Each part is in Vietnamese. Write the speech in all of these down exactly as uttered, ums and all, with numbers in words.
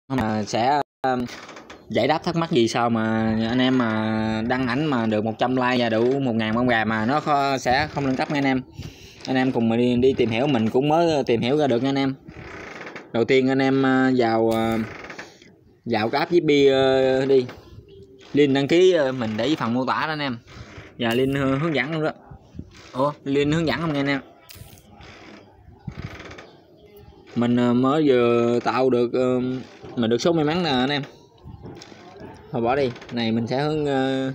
mà sẽ giải đáp thắc mắc gì sao mà anh em mà đăng ảnh mà được một trăm like và đủ một ngàn con gà mà nó kho, sẽ không nâng cấp nha anh em. Anh em cùng mình đi, đi tìm hiểu, mình cũng mới tìm hiểu ra được nha anh em. Đầu tiên anh em vào vào cái app giê pê đi, link đăng ký mình để phần mô tả đó anh em, và link hướng dẫn luôn đó. Ủa link hướng dẫn không nghe anh em. Mình mới vừa tạo được mình được số may mắn nè anh em. Thôi bỏ đi, này mình sẽ hướng uh,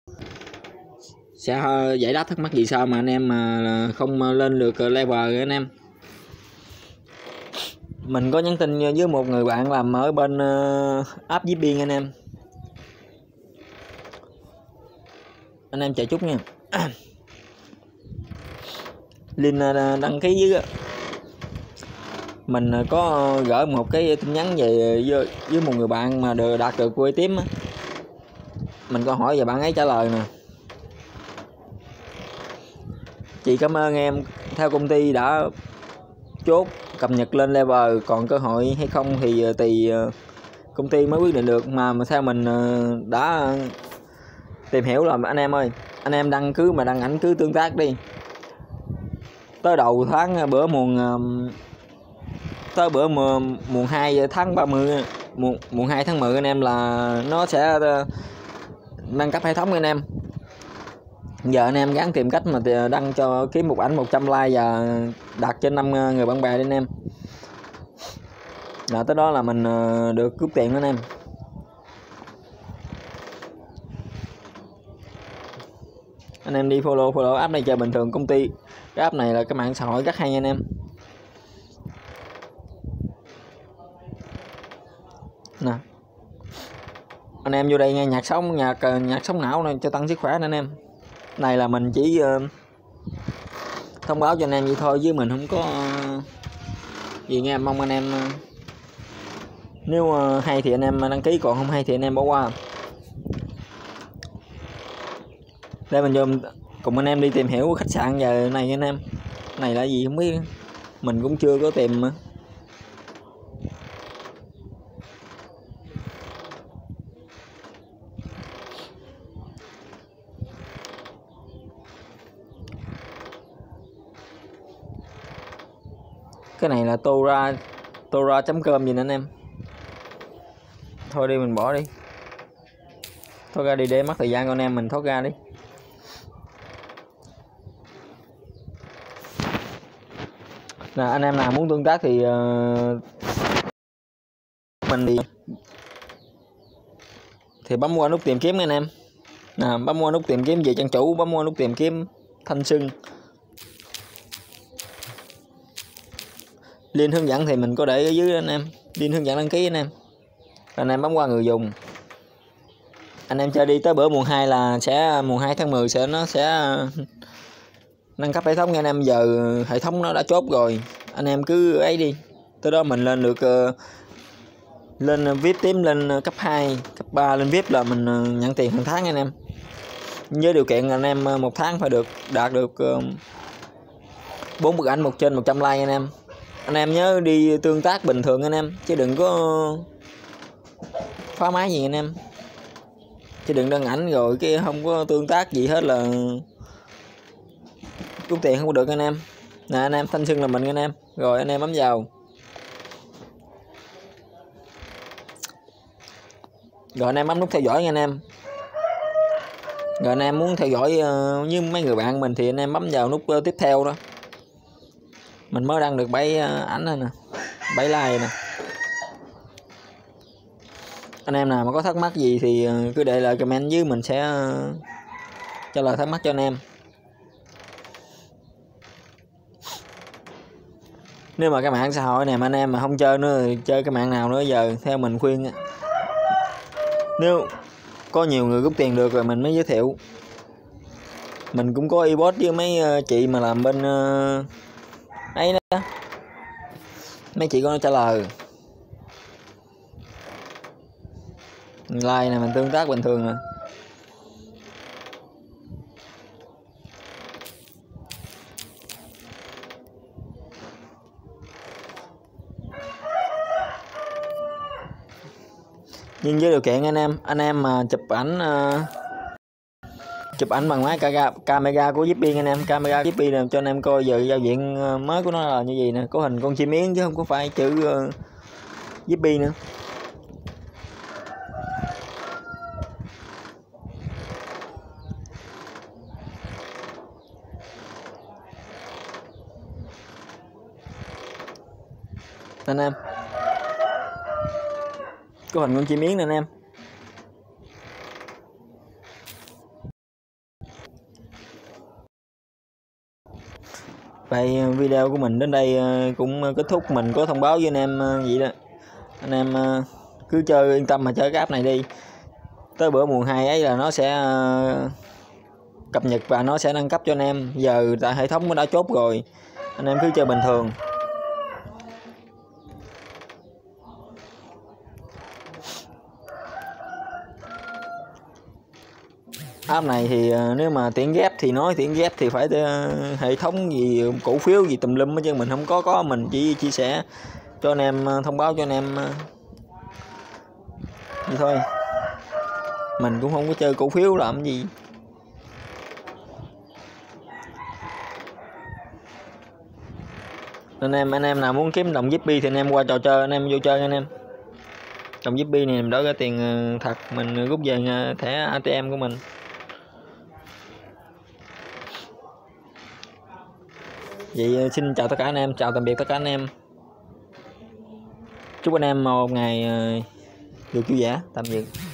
sẽ giải đáp thắc mắc gì sao mà anh em mà không lên được level anh em. Mình có nhắn tin với một người bạn làm ở bên uh, app giê pê anh em. Anh em chờ chút nha. Link uh, đăng ký dưới. Mình có gửi một cái tin nhắn về với, với một người bạn mà được đạt được quê tím. Mình có hỏi và bạn ấy trả lời nè. Chị cảm ơn em, theo công ty đã chốt cập nhật lên level, còn cơ hội hay không thì tùy công ty mới quyết định được. Mà, mà theo mình đã tìm hiểu là anh em ơi, anh em đăng cứ mà đăng ảnh cứ tương tác đi. Tới đầu tháng bữa mùng tới bữa mùng, mùng hai tháng ba mươi mùng, mùng hai tháng mười anh em là nó sẽ nâng cấp hệ thống anh em. Giờ anh em gắng tìm cách mà đăng cho kiếm một ảnh một trăm like và đạt trên năm người bạn bè đi anh em. Là tới đó là mình được cướp tiền anh em. Anh em đi follow follow app này chơi bình thường công ty. Cái app này là cái mạng xã hội rất hay anh em. Nè. Anh em vô đây nghe nhạc sống, nhạc nhạc sống não này cho tăng sức khỏe nè anh em. Này là mình chỉ uh, thông báo cho anh em vậy thôi chứ mình không có uh, gì nghe. Mong anh em uh, nếu uh, hay thì anh em đăng ký, còn không hay thì anh em bỏ qua. Đây mình vô cùng anh em đi tìm hiểu khách sạn giờ này anh em. Này là gì không biết, mình cũng chưa có tìm mà. Cái này là tora tora chấm com gì nè anh em. Thôi đi mình bỏ đi, thoát ra đi để mất thời gian con em mình, thoát ra đi. Nè anh em nào muốn tương tác thì uh, mình đi thì bấm qua nút tìm kiếm nha anh em. Nè bấm qua nút tìm kiếm về trang chủ, bấm qua nút tìm kiếm Thanh Xuân. Link hướng dẫn thì mình có để ở dưới anh em, link hướng dẫn đăng ký anh em. Anh em bấm qua người dùng. Anh em chơi đi tới bữa mùng hai là sẽ mùng hai tháng mười sẽ nó sẽ nâng cấp hệ thống nha anh em. Giờ hệ thống nó đã chốt rồi, anh em cứ ấy đi. Tới đó mình lên được uh, lên vi ai pi tím, lên cấp hai, cấp ba, lên vi ai pi là mình uh, nhận tiền hàng tháng anh em. Với điều kiện anh em uh, một tháng phải được đạt được bốn uh, bức ảnh một trên một trăm like anh em. Anh em nhớ đi tương tác bình thường anh em, chứ đừng có phá máy gì anh em. Chứ đừng đăng ảnh rồi cái không có tương tác gì hết là trúng tiền không có được anh em. Nè anh em, Thanh Xuân là mình anh em. Rồi anh em bấm vào. Rồi anh em bấm nút theo dõi nha anh em. Rồi anh em muốn theo dõi uh, với mấy người bạn mình thì anh em bấm vào nút uh, tiếp theo đó. Mình mới đăng được bảy uh, ảnh rồi nè, bảy like nè. Anh em nào mà có thắc mắc gì thì uh, cứ để lại comment dưới, mình sẽ uh, trả lời thắc mắc cho anh em. Nếu mà cái mạng xã hội này mà anh em mà không chơi nữa, chơi cái mạng nào nữa giờ theo mình khuyên, nếu có nhiều người rút tiền được rồi mình mới giới thiệu. Mình cũng có inbox với mấy chị mà làm bên uh, ấy đó, mấy chị có trả lời. Like này mình tương tác bình thường nè. Nhưng với điều kiện anh em anh em mà chụp ảnh uh, chụp ảnh bằng máy camera của Zippy anh em. Camera Zippy làm cho anh em coi giờ giao diện mới của nó là như gì nè, có hình con chim yến chứ không có phải chữ uh, Zippy nữa. Anh em có hình con chim yến nè anh em. Vậy video của mình đến đây cũng kết thúc. Mình có thông báo với anh em vậy đó, anh em cứ chơi yên tâm mà chơi cái app này đi, tới bữa mùa hai ấy là nó sẽ cập nhật và nó sẽ nâng cấp cho anh em. Giờ tại hệ thống nó đã chốt rồi, anh em cứ chơi bình thường. App này thì nếu mà tiện ghép thì nói tiện ghép thì phải hệ thống gì cổ phiếu gì tùm lum, chứ mình không có có mình chỉ chia sẻ cho anh em, thông báo cho anh em vậy thôi. Mình cũng không có chơi cổ phiếu làm gì. Anh em anh em nào muốn kiếm đồng Zippy thì anh em qua trò chơi, anh em vô chơi anh em. Đồng Zippy này mình đỡ ra tiền thật, mình rút về thẻ a tê em của mình. Vậy xin chào tất cả anh em, chào tạm biệt tất cả anh em. Chúc anh em một ngày được vui vẻ, tạm biệt.